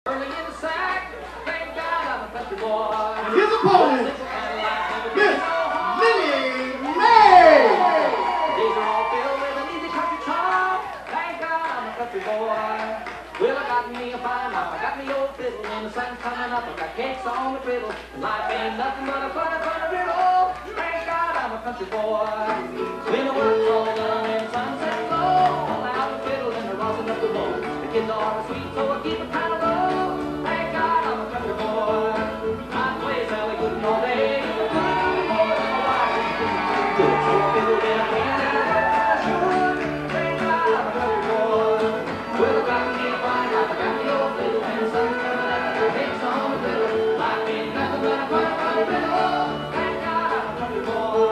Early in the sack, thank God I'm a country boy. And his opponent, Miss Minnie May. These are all filled with an easy country charm. Thank God I'm a country boy. Well, I got me a fine mouth, I got me old fiddle, and the sun's coming up, I got cakes on the griddle. Life ain't nothing but a funny riddle. Thank God I'm a country boy. When the work's all done and sunset's low, pull out the fiddle and the rosin up the bow. The kids are sweet, so I keep it kind of low. Thank God I'm a country boy. I play Sally Gooden all day, good more than my wife is good. So I fiddle in a hand and I should. Thank God I'm a country boy. Well, I got me a fine life, I got me old fiddle, and the sun's coming up, I got cakes on the griddle. Life ain't nothing but a funny riddle. Thank God I'm a country boy.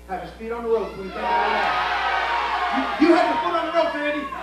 Have his feet on the ropes when he came out of that. You had your foot on the ropes, Andy.